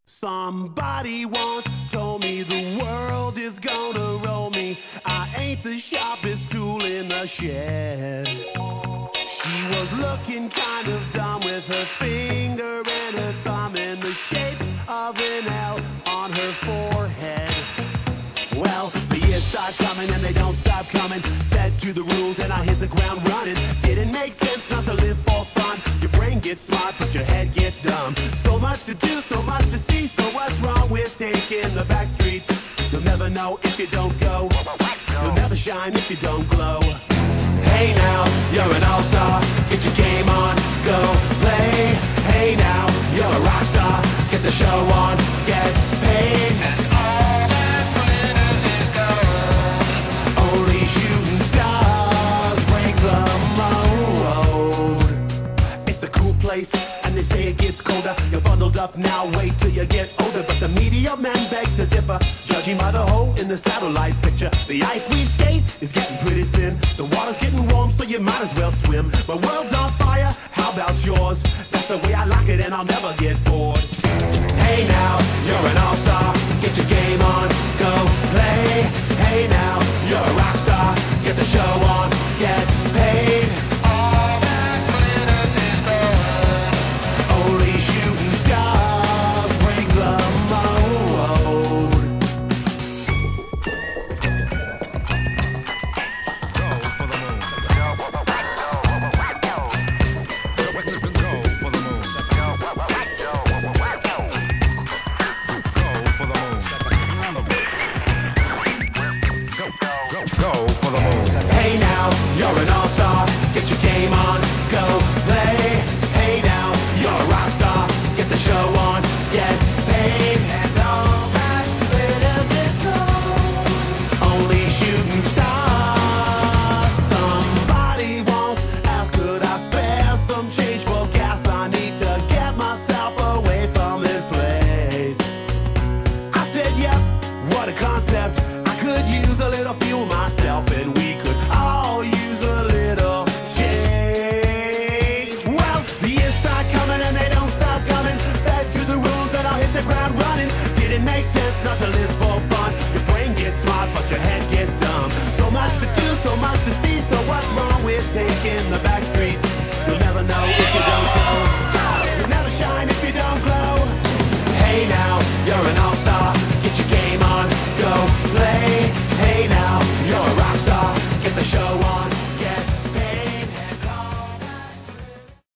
Somebody once told me the world is gonna roll me. I ain't the sharpest tool in the shed. She was looking kind of dumb with her finger and her thumb in the shape of an L on her forehead. Well, the years start coming and they don't stop coming. Fed to the rules and I hit the ground running. Didn't make sense not to live for fun. Your brain gets smart but your head gets dumb. So much to do, so much to see. So what's wrong with taking the back streets? You'll never know if you don't go. You'll never shine if you don't glow. Hey now, you're an all-star. Get your game on, go play. Hey now, you're a rock star. Get the show on, get paid. And all that glitters is gold. Only shooting stars break the mold. It's a cool place, and they say it gets colder. You're bundled up now, wait till you get older. But the media men beg to differ, judging by the hole in the satellite picture. The ice we skate is getting pretty thin. The water's getting warm, so you might as well swim. My world's on fire, how about yours? That's the way I like it, and I'll never get bored. Hey now, you're an all-star. Get your game on, go play. Hey now, you're a rock star. Get the show on.